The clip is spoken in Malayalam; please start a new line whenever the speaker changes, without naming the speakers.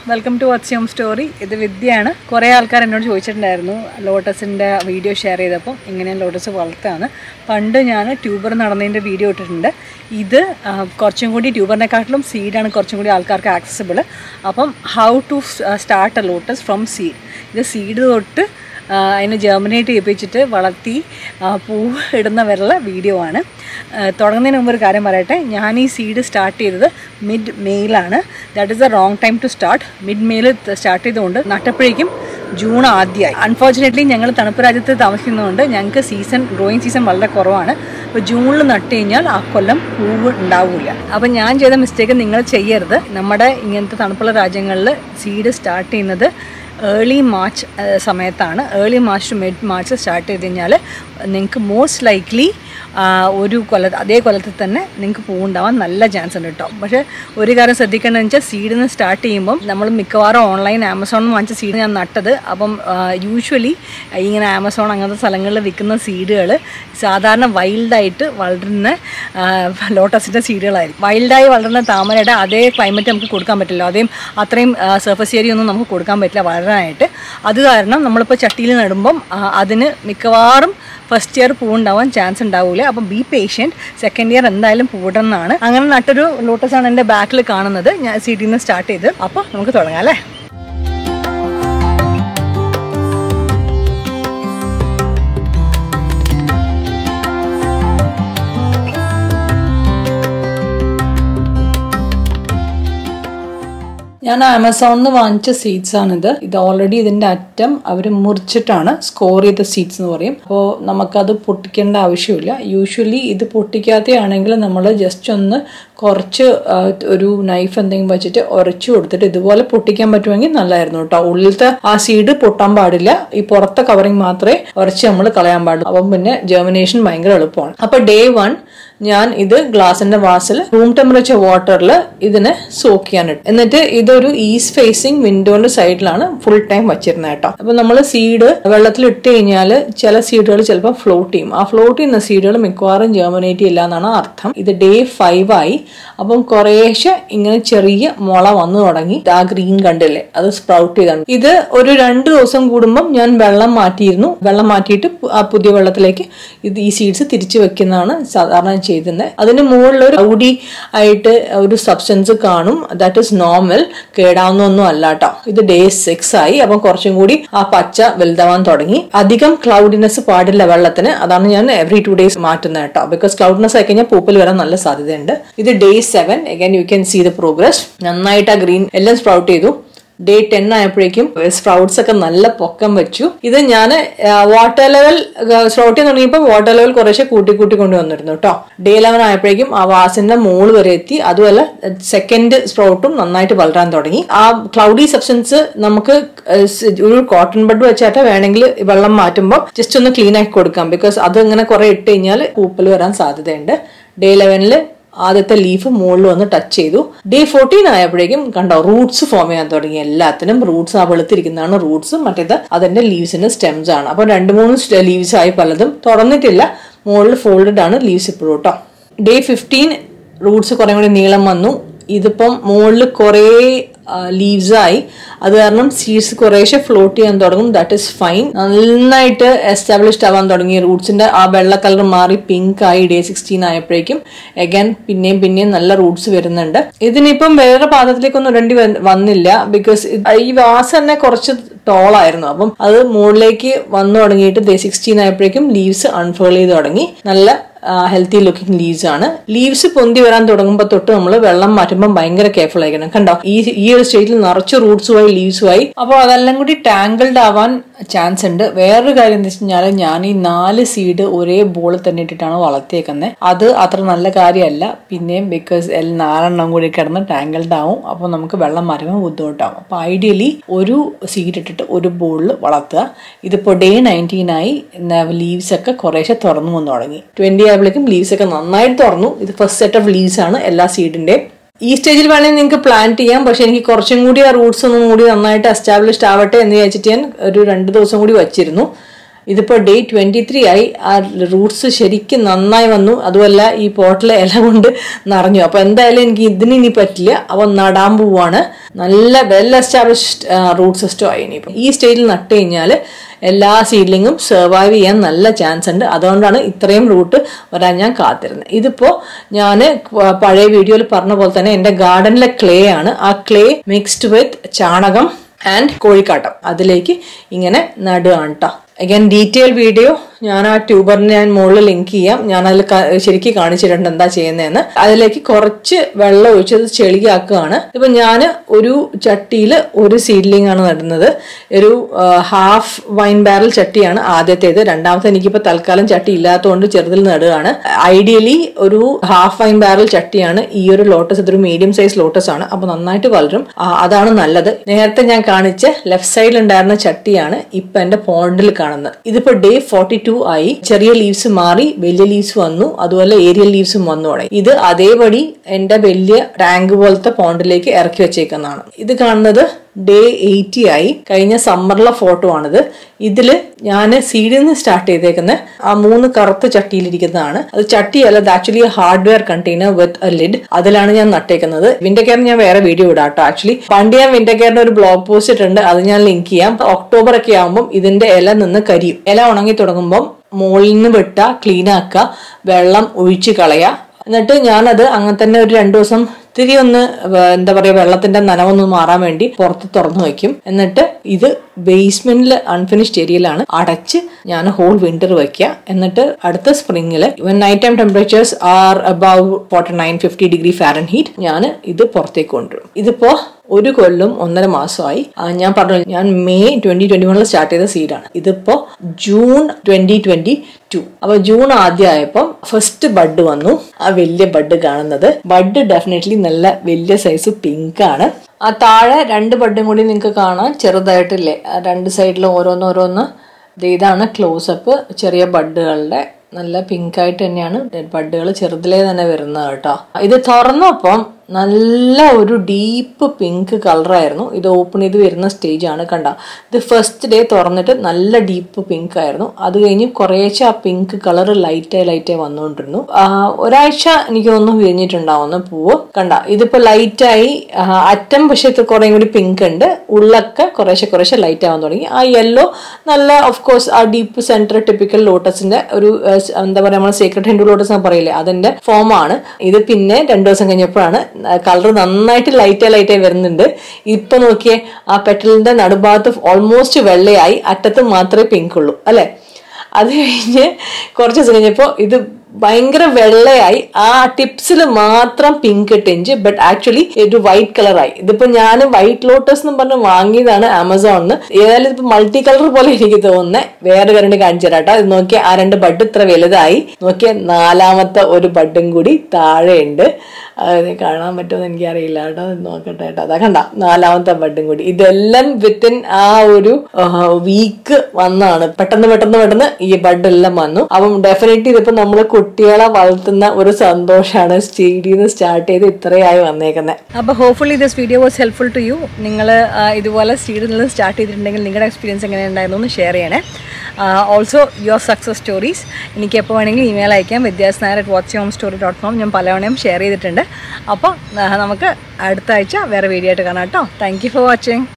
Welcome to what's your story. ഇത് വിദ്യയാണ്. കുറേ ആൾക്കാർ എന്നോട് ചോദിച്ചിട്ടുണ്ടായിരുന്നു ലോട്ടസിൻ്റെ വീഡിയോ ഷെയർ ചെയ്തപ്പോൾ എങ്ങനെയാണ് ലോട്ടസ് വളർത്തുകയാണ്. പണ്ട് ഞാൻ ട്യൂബർ നടന്നതിൻ്റെ വീഡിയോ ഇട്ടിട്ടുണ്ട്. ഇത് കുറച്ചും കൂടി ട്യൂബറിനെക്കാട്ടിലും സീഡാണ് കുറച്ചും കൂടി ആൾക്കാർക്ക് ആക്സസിബിൾ. അപ്പം how to start a lotus from seed. ഇത് സീഡ് തൊട്ട് അതിനെ ജെർമിനേറ്റ് ചെയ്യിപ്പിച്ചിട്ട് വളർത്തി പൂവ് ഇടുന്ന വരെയുള്ള വീഡിയോ ആണ്. തുടങ്ങുന്നതിന് മുമ്പ് ഒരു കാര്യം പറയട്ടെ, ഞാൻ ഈ സീഡ് സ്റ്റാർട്ട് ചെയ്തത് മിഡ് മെയിലാണ്. That is the wrong time to start. Mid മെയിൽ സ്റ്റാർട്ട് ചെയ്തുകൊണ്ട് നട്ടപ്പോഴേക്കും ജൂൺ ആദ്യമായി. അൺഫോർച്ചുനേറ്റ്ലി ഞങ്ങൾ തണുപ്പ് രാജ്യത്ത് താമസിക്കുന്നതുകൊണ്ട് ഞങ്ങൾക്ക് ഗ്രോയിങ് സീസൺ വളരെ കുറവാണ്. അപ്പോൾ ജൂണിൽ നട്ട് കഴിഞ്ഞാൽ ആ കൊല്ലം പൂവ് ഉണ്ടാവില്ല. അപ്പം ഞാൻ ചെയ്ത മിസ്റ്റേക്ക് നിങ്ങൾ ചെയ്യരുത്. നമ്മുടെ ഇങ്ങനത്തെ തണുപ്പുള്ള രാജ്യങ്ങളിൽ സീഡ് സ്റ്റാർട്ട് ചെയ്യുന്നത് ഏർലി മാർച്ച് സമയത്താണ്. Early March to mid March start ചെയ്ത് കഴിഞ്ഞാൽ നിങ്ങൾക്ക് മോസ്റ്റ് ലൈക്ലി അതേ കൊല്ലത്തിൽ തന്നെ നിങ്ങൾക്ക് പൂവുണ്ടാവാൻ നല്ല ചാൻസ് ഉണ്ട് കേട്ടോ. പക്ഷേ ഒരു കാര്യം ശ്രദ്ധിക്കേണ്ടതെന്ന് വെച്ചാൽ സീഡിൽ നിന്ന് സ്റ്റാർട്ട് ചെയ്യുമ്പം നമ്മൾ മിക്കവാറും ഓൺലൈൻ ആമസോണിൽ വാങ്ങിച്ച സീഡ് ഞാൻ നട്ടത്. അപ്പം യൂഷ്വലി ഇങ്ങനെ ആമസോൺ അങ്ങനത്തെ സ്ഥലങ്ങളിൽ വിൽക്കുന്ന സീഡുകൾ സാധാരണ വൈൽഡായിട്ട് വളരുന്ന ലോട്ടസിൻ്റെ സീഡുകളായിരിക്കും. വൈൽഡായി വളരുന്ന താമരയുടെ അതേ ക്ലൈമറ്റ് നമുക്ക് കൊടുക്കാൻ പറ്റില്ല. അത്രയും സർഫസ് ഏരിയ ഒന്നും നമുക്ക് കൊടുക്കാൻ പറ്റില്ല വളരാനായിട്ട്. അത് കാരണം നമ്മളിപ്പോൾ ചട്ടിയിൽ നടുമ്പം അതിന് മിക്കവാറും ഫസ്റ്റ് ഇയർ പൂവുണ്ടാവാൻ ചാൻസ് ഉണ്ടാവില്ല. അപ്പം ബി പേഷ്യൻറ്റ്. സെക്കൻഡ് ഇയർ എന്തായാലും പൂവിടുന്നതാണ്. അങ്ങനെ നട്ടൊരു ലോട്ടസാണ് എൻ്റെ ബാക്കിൽ കാണുന്നത്. ഞാൻ സീഡിൽ നിന്ന് സ്റ്റാർട്ട് ചെയ്ത്. അപ്പോൾ നമുക്ക് തുടങ്ങാം അല്ലേ. ഞാൻ ആമസോണിൽ നിന്ന് വാങ്ങിച്ച സീഡ്സ് ആണിത്. ഇത് ഓൾറെഡി ഇതിൻ്റെ അറ്റം അവർ മുറിച്ചിട്ടാണ് സ്കോർ ചെയ്ത സീഡ്സ് എന്ന് പറയും. അപ്പോൾ നമുക്കത് പൊട്ടിക്കേണ്ട ആവശ്യമില്ല. യൂഷ്വലി ഇത് പൊട്ടിക്കാത്തയാണെങ്കിൽ നമ്മൾ ജസ്റ്റ് ഒന്ന് കുറച്ച് ഒരു നൈഫ് എന്തെങ്കിലും വെച്ചിട്ട് ഉരച്ചു കൊടുത്തിട്ട് ഇതുപോലെ പൊട്ടിക്കാൻ പറ്റുമെങ്കിൽ നല്ലതായിരുന്നു കേട്ടോ. ഉള്ളിലത്തെ ആ സീഡ് പൊട്ടാൻ പാടില്ല. ഈ പുറത്തെ കവറിങ് മാത്രമേ ഉരച്ച് നമ്മൾ കളയാൻ പാടുള്ളൂ. അപ്പം പിന്നെ ജെർമിനേഷൻ ഭയങ്കര എളുപ്പമാണ്. അപ്പോൾ ഡേ 1 ഞാൻ ഇത് ഗ്ലാസിന്റെ വാസിൽ റൂം ടെമ്പറേച്ചർ വാട്ടറിൽ ഇതിനെ സോക്ക് ചെയ്യാനിട്ടു. എന്നിട്ട് ഇതൊരു ഈസ്റ്റ് ഫേസിങ് വിൻഡോന്റെ സൈഡിലാണ് ഫുൾ ടൈം വെച്ചിരുന്നത് കേട്ടോ. അപ്പൊ നമ്മൾ സീഡ് വെള്ളത്തിൽ ഇട്ട് കഴിഞ്ഞാൽ ചില സീഡുകൾ ചിലപ്പോൾ ഫ്ലോട്ട് ചെയ്യും. ആ ഫ്ലോട്ട് ചെയ്യുന്ന സീഡുകൾ മിക്കവാറും ജെർമിനേറ്റ് ചെയ്യില്ല എന്നാണ് അർത്ഥം. ഇത് ഡേ 5 ആയി. അപ്പം കുറേശ്ശെ ഇങ്ങനെ ചെറിയ മുള വന്നു തുടങ്ങി. ആ ഗ്രീൻ കണ്ടില്ലേ, അത് സ്പ്രൗട്ട് ചെയ്താണ്. ഇത് ഒരു 2 ദിവസം കൂടുമ്പം ഞാൻ വെള്ളം മാറ്റിയിരുന്നു. വെള്ളം മാറ്റിയിട്ട് ആ പുതിയ വെള്ളത്തിലേക്ക് ഈ സീഡ്സ് തിരിച്ചു വെക്കുന്നതാണ് സാധാരണ ചെയ്യുന്നത്. അതിന് മുകളിൽ ഒരു ഔഡി ആയിട്ട് ഒരു സബ്സ്റ്റൻസ് കാണും. That is normal. കേടാവുന്നൊന്നും അല്ല കേട്ടോ. ഇത് ഡേ 6 ആയി. അപ്പം കുറച്ചും കൂടി ആ പച്ച വലുതാവാൻ തുടങ്ങി. അധികം ക്ലൗഡിനെസ് പാടില്ല വെള്ളത്തിന്. അതാണ് ഞാൻ എവറി 2 days മാറ്റുന്നത് കേട്ടോ. ബിക്കോസ് ക്ലൗഡിനെസ് ആയി കഴിഞ്ഞാൽ പൂപ്പൽ വരാൻ നല്ല സാധ്യതയുണ്ട്. ഇത് day 7. Again you can see the progress. നന്നായിട്ട് ആ ഗ്രീൻ എല്ലാം സ്പ്രൗട്ട് ചെയ്തു. ഡേ 10 ആയപ്പോഴേക്കും സ്പ്രൗട്ട്സ് ഒക്കെ നല്ല പൊക്കം വെച്ചു. ഇത് ഞാൻ വാട്ടർ ലെവൽ സ്പ്രൗട്ട് ചെയ്യാൻ തുടങ്ങിയപ്പോൾ വാട്ടർ ലെവൽ കുറേശ്ശെ കൂട്ടി കൊണ്ടുവന്നിരുന്നു കേട്ടോ. ഡേ 11 ആയപ്പോഴേക്കും ആ വാസിന്റെ മോള് വരെ എത്തി. അതുപോലെ സെക്കൻഡ് സ്പ്രൗട്ടും നന്നായിട്ട് വളരാൻ തുടങ്ങി. ആ ക്ലൗഡി സബ്സ്റ്റൻസ് നമുക്ക് ഒരു കോട്ടൺ ബഡ് വെച്ചായിട്ട് വേണമെങ്കിൽ വെള്ളം മാറ്റുമ്പോൾ ജസ്റ്റ് ഒന്ന് ക്ലീൻ ആക്കി കൊടുക്കാം. ബിക്കോസ് അത് ഇങ്ങനെ കുറെ ഇട്ട് കഴിഞ്ഞാൽ പൂപ്പൽ വരാൻ സാധ്യതയുണ്ട്. ഡേ 11 ആദ്യത്തെ ലീഫ് മുകളിൽ വന്ന് ടച്ച് ചെയ്തു. ഡേ 14 ആയപ്പോഴേക്കും കണ്ടോ റൂട്ട്സ് ഫോം ചെയ്യാൻ തുടങ്ങി. എല്ലാത്തിനും റൂട്ട്സ്, ആ വെളുത്തിരിക്കുന്നതാണ് റൂട്ട്സ്. മറ്റേത് അതിന്റെ ലീവ്സിന്റെ സ്റ്റെംസ് ആണ്. അപ്പൊ 2-3 ലീവ്സ് ആയി. പലതും തുറന്നിട്ടില്ല. മുകളിൽ ഫോൾഡഡ് ആണ് ലീവ്സ് ഇപ്പോഴും കേട്ടോ. ഡേ 15 റൂട്ട്സ് കുറെ കൂടി നീളം വന്നു. ഇതിപ്പം മുകളിൽ കുറേ ലീവ്സ് ആയി. അത് കാരണം സീഡ്സ് കുറേശ്ശെ ഫ്ലോട്ട് ചെയ്യാൻ തുടങ്ങും. That is fine. നന്നായിട്ട് എസ്റ്റാബ്ലിഷ്ഡ് ആവാൻ തുടങ്ങി. റൂട്ട്സിന്റെ ആ വെള്ള കളർ മാറി പിങ്ക് ആയി. ഡേ 16 ആയപ്പോഴേക്കും അഗൈൻ പിന്നെയും നല്ല റൂട്ട്സ് വരുന്നുണ്ട്. ഇതിനിപ്പം വേറെ പാത്രത്തിലേക്കൊന്നും ഇടേണ്ടി വന്നില്ല. ബിക്കോസ് ഈ വാസ് തന്നെ കുറച്ച് ടോളായിരുന്നു. അപ്പം അത് മുകളിലേക്ക് വന്നു തുടങ്ങിയിട്ട് ഡേ 16 ആയപ്പോഴേക്കും ലീവ്സ് അൺഫേൾ ചെയ്ത് തുടങ്ങി. നല്ല ഹെൽത്തി ലുക്കിംഗ് ലീവ്സ് ആണ്. ലീവ്സ് പൊന്തി വരാൻ തുടങ്ങുമ്പോൾ തൊട്ട് നമ്മൾ വെള്ളം മാറ്റുമ്പോൾ ഭയങ്കര കെയർഫുൾ ആയിരിക്കണം. കണ്ടോ ഈ ഒരു സ്റ്റേജിൽ നിറച്ച് റൂട്ട്സുമായി ലീവ്സുമായി. അപ്പോൾ അതെല്ലാം കൂടി ടാങ്കിൾഡ് ആവാൻ ചാൻസ് ഉണ്ട്. വേറൊരു കാര്യം എന്താ വെച്ച് കഴിഞ്ഞാൽ ഞാൻ ഈ 4 സീഡ് ഒരേ ബോളിൽ തന്നെ ഇട്ടിട്ടാണ് വളർത്തിയേക്കുന്നത്. അത് അത്ര നല്ല കാര്യമല്ല. പിന്നെയും ബിക്കോസ് 4 കൂടി കിടന്ന് ടാങ്കിൾഡ് ആവും. അപ്പോൾ നമുക്ക് വെള്ളം മാറ്റുമ്പോൾ ബുദ്ധിമുട്ടാവും. അപ്പോൾ ഐഡിയലി ഒരു സീഡ് ഇട്ടിട്ട് ഒരു ബോളിൽ വളർത്തുക. ഇതിപ്പോൾ ഡേ 19 ആയി. ലീവ്സ് ഒക്കെ കുറേശ്ശെ തുറന്നു വന്നു തുടങ്ങി. 20 ആയപ്പോഴേക്കും ലീവ്സ് ഒക്കെ നന്നായിട്ട് തുറന്നു. ഇത് ഫസ്റ്റ് സെറ്റ് ഓഫ് ലീവ്സ് ആണ് എല്ലാ സീഡിന്റെ. ഈ സ്റ്റേജിൽ വേണമെങ്കിൽ നിങ്ങൾക്ക് പ്ലാന്റ് ചെയ്യാം. പക്ഷെ എനിക്ക് കുറച്ചും കൂടി ആ റൂട്ട്സ് ഒന്നും കൂടി നന്നായിട്ട് എസ്റ്റാബ്ലിഷ്ഡ് ആവട്ടെ എന്ന് വിചാരിച്ചിട്ട് ഞാൻ ഒരു 2 ദിവസം കൂടി വച്ചിരുന്നു. ഇതിപ്പോൾ ഡേ 23 ആയി. ആ റൂട്ട്സ് ശരിക്കും നന്നായി വന്നു. അതുമല്ല ഈ പോട്ടിലെ ഇല കൊണ്ട് നിറഞ്ഞു. അപ്പോൾ എന്തായാലും എനിക്ക് ഇതിന് ഇനി പറ്റില്ല. അപ്പോൾ നടാൻ പോവാണ്. നല്ല വെൽ എസ്റ്റാബ്ലിഷ്ഡ് റൂട്ട് സിസ്റ്റം ആയി. ഇനിയിപ്പോൾ ഈ സ്റ്റേജിൽ നട്ട് കഴിഞ്ഞാൽ എല്ലാ സീഡ്ലിങ്ങും സർവൈവ് ചെയ്യാൻ നല്ല ചാൻസ് ഉണ്ട്. അതുകൊണ്ടാണ് ഇത്രയും റൂട്ട് വരാൻ ഞാൻ കാത്തിരുന്നത്. ഇതിപ്പോൾ ഞാൻ പഴയ വീഡിയോയിൽ പറഞ്ഞ പോലെ തന്നെ എൻ്റെ ഗാർഡനിലെ ക്ലേ ആണ്. ആ ക്ലേ മിക്സ്ഡ് വിത്ത് ചാണകം ആൻഡ് കോഴിക്കാട്ടം അതിലേക്ക് ഇങ്ങനെ നടുകയാണ് കേട്ടോ. അഗൈൻ ഡീറ്റെയിൽ വീഡിയോ ഞാൻ ആ ട്യൂബറിന് ഞാൻ മുകളിൽ ലിങ്ക് ചെയ്യാം. ഞാൻ അതിൽ ശരിക്കും കാണിച്ചിട്ടുണ്ട് എന്താ ചെയ്യുന്നതെന്ന്. അതിലേക്ക് കുറച്ച് വെള്ളം ഒഴിച്ചത് ചെളിയാക്കുകയാണ്. ഇപ്പൊ ഞാൻ ഒരു ചട്ടിയിൽ ഒരു സീഡ്ലിംഗ് ആണ് നടുന്നത്. ഒരു ഹാഫ് വൈൻ ബാരൽ ചട്ടിയാണ് ആദ്യത്തേത്. രണ്ടാമത്തെ എനിക്കിപ്പോ തൽക്കാലം ചട്ടി ഇല്ലാത്തതുകൊണ്ട് ചെറുതിൽ നടുകയാണ്. ഐഡിയലി ഒരു ഹാഫ് വൈൻ ബാരൽ ചട്ടിയാണ് ഈ ഒരു ലോട്ടസ്. ഇതൊരു മീഡിയം സൈസ് ലോട്ടസ് ആണ്. അപ്പൊ നന്നായിട്ട് വളരും. അതാണ് നല്ലത്. നേരത്തെ ഞാൻ കാണിച്ച ലെഫ്റ്റ് സൈഡിൽ ഉണ്ടായിരുന്ന ചട്ടിയാണ് ഇപ്പൊ എന്റെ പോണ്ടിൽ കാണുന്നത്. ഇതിപ്പോ ഡേ 42 ആയി. ചെറിയ ലീവ്സ് മാറി വലിയ ലീവ്സ് വന്നു. അതുപോലെ ഏരിയൽ ലീവ്സും വന്നു തുടങ്ങി. ഇത് അതേപടി എന്റെ വലിയ ടാങ്ക് പോലത്തെ പോണ്ടിലേക്ക് ഇറക്കി വെച്ചേക്കുന്നതാണ്. ഇത് കാണുന്നത് ഡേ 80 ആയി. കഴിഞ്ഞ സമ്മറിലെ ഫോട്ടോ ആണിത്. ഇതില് ഞാൻ സീഡിൽ നിന്ന് സ്റ്റാർട്ട് ചെയ്തേക്കുന്ന ആ 3 കറുത്ത ചട്ടിയിലിരിക്കുന്നതാണ്. അത് ചട്ടിയല്ല, അത് actually hardware container with a lid. അതിലാണ് ഞാൻ നട്ടേക്കുന്നത്. വിന്റർ കെയറിന് ഞാൻ വേറെ വീഡിയോ ഇടാം കേട്ടോ. ആക്ച്വലി പണ്ട് ഞാൻ വിന്റർ കെയറിന്റെ ഒരു ബ്ലോഗ് പോസ്റ്റ് ഇട്ടുണ്ട്. അത് ഞാൻ ലിങ്ക് ചെയ്യാം. ഒക്ടോബർ ഒക്കെ ആകുമ്പോൾ ഇതിന്റെ ഇല നിന്ന് കരിയും. ഇല ഉണങ്ങി തുടങ്ങുമ്പോൾ മുകളിൽ നിന്ന് വെട്ട ക്ലീൻ ആക്കുക, വെള്ളം ഒഴിച്ച് കളയുക. എന്നിട്ട് ഞാനത് അങ്ങനെ തന്നെ ഒരു 2 ദിവസം ഇത്തിരി ഒന്ന് എന്താ പറയാ വെള്ളത്തിന്റെ നനവൊന്ന് മാറാൻ വേണ്ടി പുറത്ത് തുറന്നു വയ്ക്കും. എന്നിട്ട് ഇത് ബേസ്മെന്റിൽ അൺഫിനിഷ്ഡ് ഏരിയയിലാണ് അടച്ച് ഞാൻ ഹോൾ വിന്റർ വെക്കുക. എന്നിട്ട് അടുത്ത സ്പ്രിംഗില് night time temperatures are above 49-50 degree Fahrenheit ഞാൻ ഇത് പുറത്തേക്ക് കൊണ്ടുവരും. ഇതിപ്പോ 1 കൊല്ലം 1.5 മാസമായി. ഞാൻ പറഞ്ഞു ഞാൻ മെയ് 2021 സ്റ്റാർട്ട് ചെയ്ത സീഡാണ്. ഇതിപ്പോ ജൂൺ 2022. അപ്പൊ ജൂൺ ആദ്യമായപ്പോ ഫസ്റ്റ് ബഡ് വന്നു. ആ വലിയ ബഡ് കാണുന്നത് ബഡ് ഡെഫിനറ്റ്ലി നല്ല വലിയ സൈസ് പിങ്ക് ആണ്. ആ താഴെ 2 ബഡും കൂടി നിങ്ങൾക്ക് കാണാൻ ചെറുതായിട്ടില്ലേ, 2 സൈഡിലും ഓരോന്നോരോന്ന്. ഇതാണ് ക്ലോസപ്പ്. ചെറിയ ബഡുകളുടെ നല്ല പിങ്ക് ആയിട്ട് തന്നെയാണ് ബഡുകൾ ചെറുതിലേ തന്നെ വരുന്നത് കേട്ടോ. ഇത് തുറന്നപ്പം നല്ല ഒരു ഡീപ്പ് പിങ്ക് കളറായിരുന്നു. ഇത് ഓപ്പൺ ചെയ്ത് വരുന്ന സ്റ്റേജ് ആണ്. കണ്ട, ഇത് ഫസ്റ്റ് ഡേ തുറന്നിട്ട് നല്ല ഡീപ്പ് പിങ്ക് ആയിരുന്നു. അത് കഴിഞ്ഞ് കുറേശ്ശെ ആ പിങ്ക് കളർ ലൈറ്റായി വന്നുകൊണ്ടിരുന്നു. ഒരാഴ്ച എനിക്ക് തോന്നുന്നു വിരിഞ്ഞിട്ടുണ്ടാവുന്ന പൂവ്. കണ്ട, ഇതിപ്പോ ലൈറ്റായി അറ്റം പക്ഷെ കുറേ കൂടി പിങ്ക് ഉണ്ട്. ഉള്ളൊക്കെ കുറേശ്ശെ ലൈറ്റ് ആവാൻ തുടങ്ങി. ആ യെല്ലോ നല്ല ഓഫ് കോഴ്സ് ആ ഡീപ്പ് സെന്റർ ടിപ്പിക്കൽ ലോട്ടസിന്റെ ഒരു എന്താ പറയാ നമ്മൾ സീക്രട്ട് ഹിന്ദു ലോട്ടസ് എന്ന് പറയില്ലേ, അതിന്റെ ഫോം ആണ് ഇത്. പിന്നെ 2 ദിവസം കഴിഞ്ഞപ്പോഴാണ് കളർ നന്നായിട്ട് ലൈറ്റായി വരുന്നുണ്ട്. ഇപ്പൊ നോക്കിയേ, ആ പെറ്റലിന്റെ നടുഭാഗത്ത് ഓൾമോസ്റ്റ് വെള്ളയായി, അറ്റത്ത് മാത്രമേ പിങ്ക് ഉള്ളൂ അല്ലെ. അത് കഴിഞ്ഞ് കുറച്ച് ദിവസം കഴിഞ്ഞപ്പോ ഇത് ഭയങ്കര വെള്ളയായി. ആ ടിപ്സിൽ മാത്രം പിങ്ക് ടിഞ്ച്, ബട്ട് ആക്ച്വലി ഒരു വൈറ്റ് കളറായി. ഇതിപ്പോ ഞാൻ വൈറ്റ് ലോട്ടസ് എന്ന് പറഞ്ഞ് വാങ്ങിയതാണ് ആമസോണിന്ന്. ഏതായാലും ഇപ്പൊ മൾട്ടി കളർ പോലെ എനിക്ക് തോന്നുന്നത്. വേറെ കരണ്ട് കാണിച്ചു തരാട്ടോ. ഇത് നോക്കിയാൽ ആ 2 ബഡ് ഇത്ര വലുതായി. നോക്കിയാൽ 4ാമത്തെ ഒരു ബഡും കൂടി താഴെയുണ്ട്. അത് കാണാൻ പറ്റുമെന്ന് എനിക്കറിയില്ല കേട്ടോ. നോക്കട്ടെ കേട്ടോ. അതാ കണ്ട 4ാമത്തെ ബഡും കൂടി. ഇതെല്ലാം വിത്തിൻ ആ ഒരു വീക്ക് വന്നാണ്. പെട്ടെന്ന് ഈ ബഡ് എല്ലാം വന്നു. അപ്പം ഡെഫിനറ്റ്ലി ഇതിപ്പോ നമ്മള് കുട്ടികളെ വളർത്തുന്ന ഒരു സന്തോഷമാണ് സ്റ്റേഡിയിൽ സ്റ്റാർട്ട് ചെയ്ത് ഇത്രയായി വന്നേക്കുന്നത്. അപ്പൊ hopefully this video was helpful to you. നിങ്ങൾ ഇതുപോലെ സ്റ്റേഡിൽ നിന്ന് സ്റ്റാർട്ട് ചെയ്തിട്ടുണ്ടെങ്കിൽ നിങ്ങളുടെ എക്സ്പീരിയൻസ് എങ്ങനെയുണ്ടായിരുന്നു എന്ന് ഷെയർ ചെയ്യണേ. ഓൾസോ യുവർ സക്സസ് സ്റ്റോറീസ് എനിക്ക് എപ്പോൾ വേണമെങ്കിലും ഇമെയിൽ അയക്കാം. vidyasnair@watchyourhomestory.com. ഞാൻ പലവണയും ഷെയർ ചെയ്തിട്ടുണ്ട്. അപ്പോൾ നമുക്ക് അടുത്ത ആഴ്ച വേറെ വീഡിയോ ആയിട്ട് കാണാം കേട്ടോ. Thank you for watching.